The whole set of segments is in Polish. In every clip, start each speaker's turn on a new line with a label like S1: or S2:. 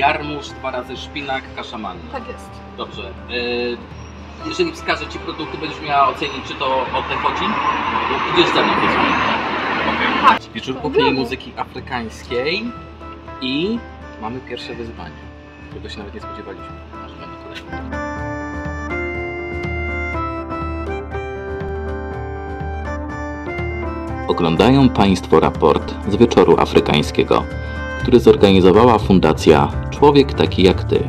S1: jarmuż, 2 razy szpinak, kasza manna.
S2: Tak jest.
S1: Dobrze. Jeżeli wskażę Ci produkty, będziesz miała ocenić, czy to o te chodzi? Idziesz ze mną, rozumiem. Okay. Wieczór kuchni muzyki afrykańskiej i mamy pierwsze wyzwanie, którego się nawet nie spodziewaliśmy. Aż mamy kolejne. Oglądają Państwo raport z Wieczoru Afrykańskiego, który zorganizowała Fundacja Człowiek Taki Jak Ty.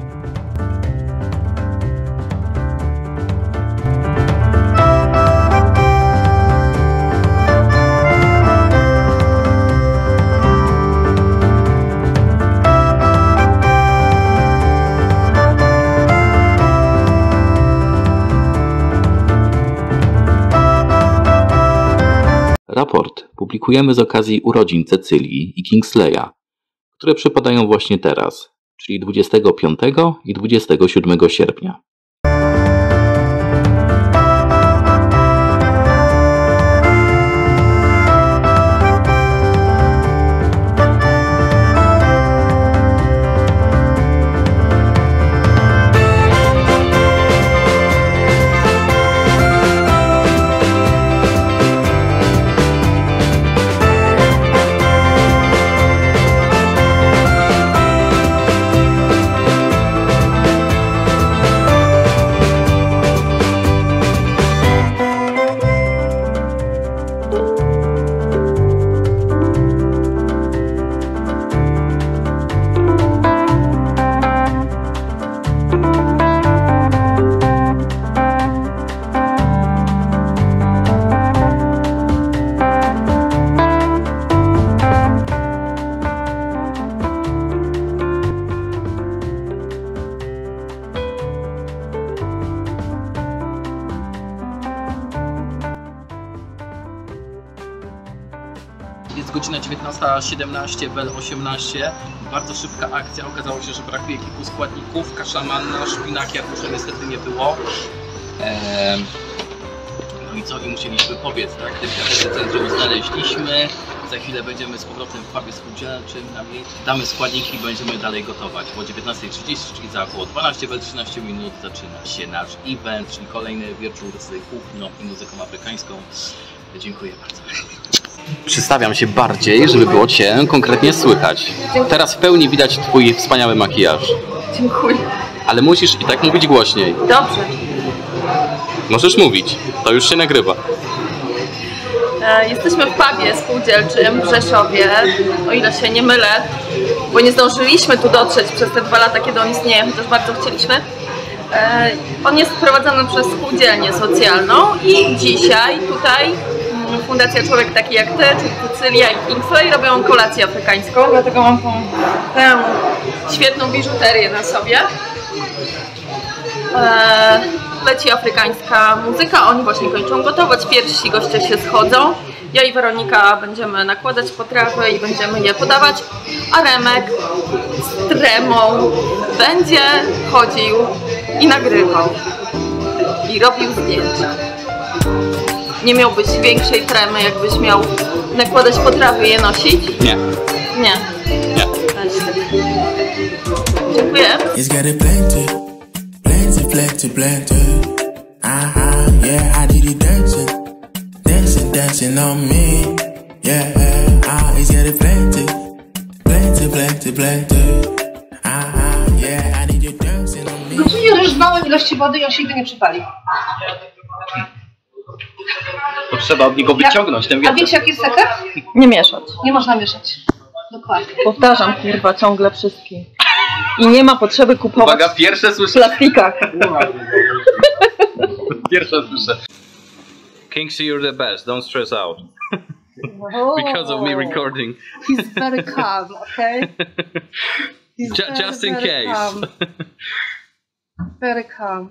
S1: Raport publikujemy z okazji urodzin Cecylii i Kingsleya, które przypadają właśnie teraz, czyli 25 i 27 sierpnia. Jest godzina 19:17, Bell 18. Bardzo szybka akcja. Okazało się, że brakuje kilku składników. Kasza manna, szpinak, jarmusza niestety nie było. No i co? I musieliśmy pobiec, tak? Te centrum znaleźliśmy. Za chwilę będziemy z powrotem w pubie spółdzielczym. Damy składniki i będziemy dalej gotować. O 19:30, czyli za około 12 Bell 13 minut zaczyna się nasz event, czyli kolejny wieczór z kuchnią i muzyką afrykańską. Dziękuję bardzo. Przystawiam się bardziej, żeby było Cię konkretnie słychać. Teraz w pełni widać Twój wspaniały makijaż.
S2: Dziękuję.
S1: Ale musisz i tak mówić głośniej.
S2: Dobrze.
S1: Możesz mówić, to już się nagrywa.
S2: Jesteśmy w pubie spółdzielczym w Rzeszowie, o ile się nie mylę, bo nie zdążyliśmy tu dotrzeć przez te 2 lata, kiedy on istnieje, chociaż bardzo chcieliśmy. On jest prowadzony przez spółdzielnię socjalną i dzisiaj tutaj Fundacja Człowiek Taki Jak Ty, czyli Cecylia i Kingsley robią kolację afrykańską, dlatego mam tę świetną biżuterię na sobie. Leci afrykańska muzyka, oni właśnie kończą gotować, pierwsi goście się schodzą. Ja i Weronika będziemy nakładać potrawy i będziemy je podawać, a Remek z tremą będzie chodził i nagrywał i robił zdjęcia. Nie miałbyś większej tremy, jakbyś miał nakładać potrawy i je nosić?
S1: Nie.
S2: Nie.
S1: Nie.
S2: Dziękuję.
S3: Dancing on me, yeah. He's getting plenty, yeah. I need you dancing on me.
S4: Gotujesz małe ilości wody i on się nigdy nie przypali.
S1: To trzeba od niego wyciągnąć ten wiatr.
S4: A wiecie jaki jest sekret?
S2: Nie mieszać.
S4: Nie można mieszać. Dokładnie.
S2: Powtarzam kurwa ciągle wszystkim. I nie ma potrzeby kupować.
S1: Uwaga, pierwsze słyszę.
S2: W plastikach.
S1: Pierwsze słyszę. Kingsley, you're the best. Don't stress out. Because of me recording.
S4: He's very calm, okay?
S1: Just in case.
S4: Very calm.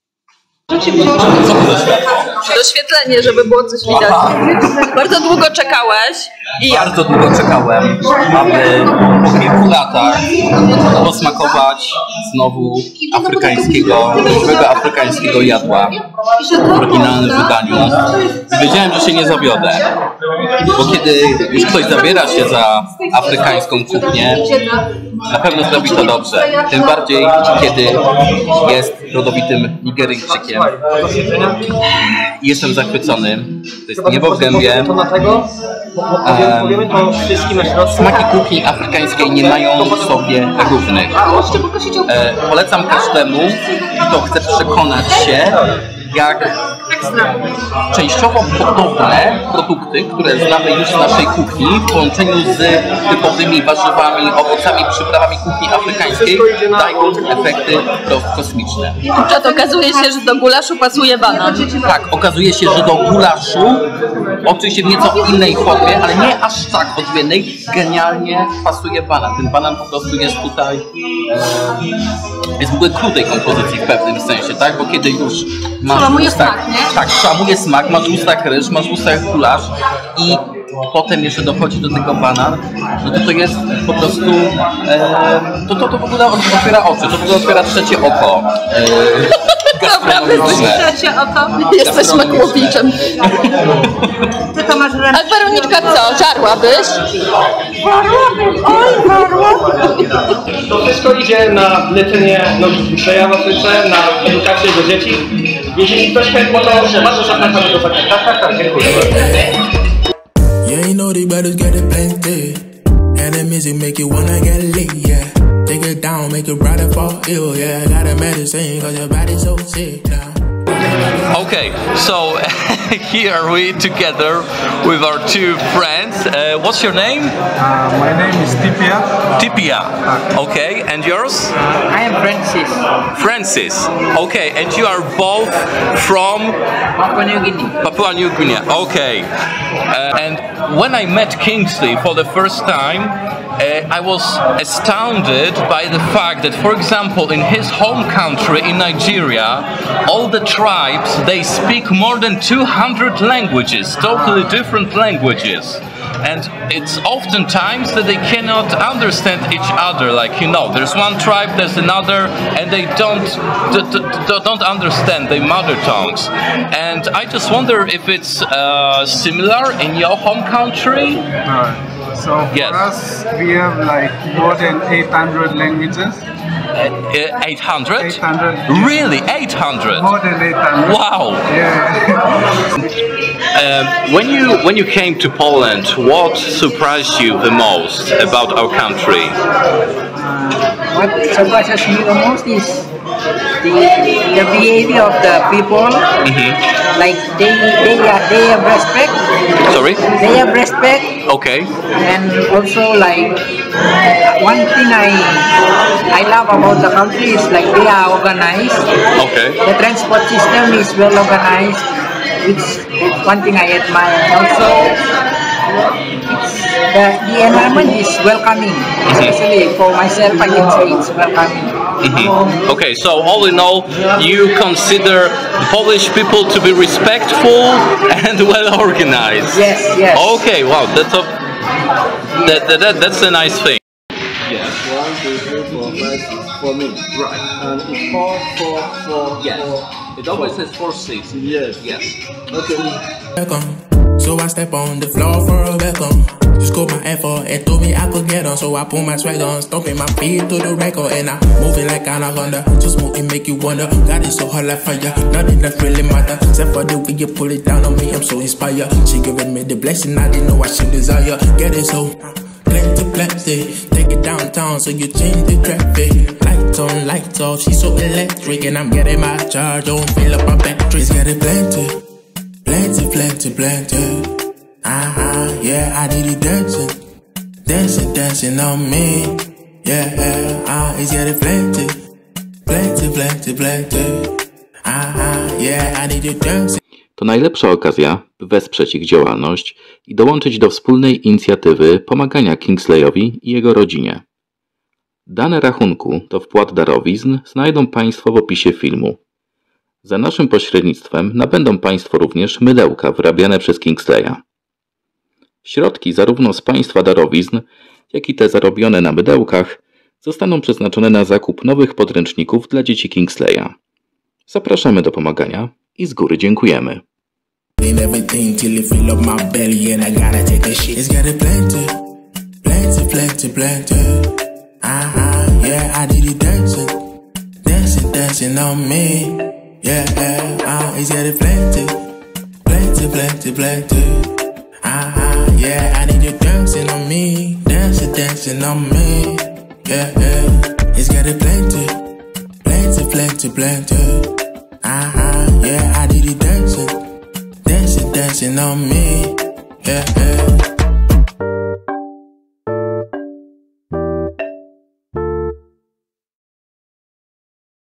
S2: Doświetlenie, żeby było coś widać. Bardzo długo czekałeś. I ja.
S1: Bardzo długo czekałem, aby po kilku latach posmakować znowu żywego afrykańskiego jadła w oryginalnym wydaniu. I wiedziałem, że się nie zawiodę, bo kiedy już ktoś zabiera się za afrykańską kuchnię, na pewno zrobi to dobrze. Tym bardziej, kiedy jest rodowitym Nigeryjczykiem. Jestem zachwycony. To jest niebo w gębie. Smaki kuchni afrykańskiej nie mają sobie równych. Polecam każdemu, kto chce przekonać się, jak częściowo podobne produkty, które znamy już z naszej kuchni, w połączeniu z typowymi warzywami, owocami, przyprawami kuchni afrykańskiej, dają efekty kosmiczne.
S2: To okazuje się, że do gulaszu pasuje banan.
S1: Tak, okazuje się, że do gulaszu, oczywiście w nieco innej formie, ale nie aż tak odmiennej, genialnie pasuje banan. Ten banan po prostu jest tutaj, jest w ogóle krutej kompozycji w pewnym sensie, tak? Bo kiedy już masz
S2: Szamuje smak, nie?
S1: tak, szamuje smak, masz w ustach ryż, masz w ustach gulasz i potem jeszcze dochodzi do tego banan, no to jest po prostu, to w ogóle otwiera oczy, to w ogóle otwiera trzecie oko.
S2: Naprawdę, trzecie oko. Jesteś makłowiczem.
S4: Ty to masz ręce.
S2: A Weroniczka co, żarłabyś?
S5: To wszystko idzie na leczenie nogi Kingsleya w Afryce, na edukację do dzieci. Jeżeli ktoś chętnie, to bardzo zapraszamy do zakupu. Tak, dziękuję.
S3: Yeah, you know these brothers got it plenty. And the music make you wanna get lit, yeah. Take it down, make it brighter for ill, yeah. Got a medicine, cause your body's so sick now.
S6: Okay, so here we together with our two friends. What's your name?
S7: My name is Tipia.
S6: Tipia. Okay, and yours?
S8: I am Francis.
S6: Francis. Okay, and you are both from
S8: Papua New Guinea.
S6: Papua New Guinea. Okay. And when I met Kingsley for the first time, I was astounded by the fact that, for example, in his home country, in Nigeria, all the tribes, they speak more than 200 languages, totally different languages. And it's oftentimes that they cannot understand each other. Like, you know, there's one tribe, there's another, and they don't understand their mother tongues. And I just wonder if it's similar in your home country.
S7: So for
S6: Yes.
S7: us, we have like more than 800 languages.
S6: 800?
S7: 800.
S6: Really? 800?
S7: More than 800.
S6: Wow!
S7: Yeah.
S6: When you came to Poland, what surprised you the most about our country?
S8: What surprises me the most is the behavior of the people. Like they have respect.
S6: Sorry?
S8: They have respect,
S6: Okay.
S8: and also like one thing I love about the country is like they are organized.
S6: Okay.
S8: The transport system is well organized. It's one thing I admire. Also, the environment is welcoming. Especially for myself, I can say it's welcoming.
S6: Okay, so all in all, you consider the Polish people to be respectful and well organized.
S8: Yes, yes.
S6: Okay, wow, that's a nice thing.
S1: Yes, 1, 2, 3, 4, 5, 6 for me. Right. And it's 4, 4, 4. Yes. It always says 4, 6. Yes. Yes. Okay.
S3: Welcome. So I step on the floor for a welcome. Just scope my effort and told me I could get on. So I pull my swag on, stomping my feet to the record. And I move it like Anaconda. Just move it, make you wonder. God is so hot like fire. Nothing that really matter. Except for the way you pull it down on me, I'm so inspired. She giving me the blessing I didn't know I should desire. Get it so plenty. Take it downtown so you change the traffic. Lights on, lights off. She's so electric. And I'm getting my charge. Don't fill up my batteries. Get it plenty. Yeah, I did it dancing on me. Yeah, it's getting plenty. Yeah, I did it dancing.
S9: To najlepsza okazja, by wesprzeć ich działalność i dołączyć do wspólnej inicjatywy pomagania Kingsleyowi i jego rodzinie. Dane rachunku to wpłat darowizn znajdą Państwo w opisie filmu. Za naszym pośrednictwem nabędą Państwo również mydełka wyrabiane przez Kingsleya. Środki zarówno z Państwa darowizn, jak i te zarobione na mydełkach zostaną przeznaczone na zakup nowych podręczników dla dzieci Kingsleya. Zapraszamy do pomagania i z góry dziękujemy.
S3: Everything till it fill up my belly and I gotta take a shit. It's got a plenty. yeah, I need you dancing, dancing, dancing on me. Yeah, it's getting plenty, plenty, plenty, plenty. Yeah, I need you dancing on me, dancing, dancing on me. Yeah, it's getting plenty, plenty, plenty, plenty. Yeah, I need you dancing, dancing, dancing on me. Yeah.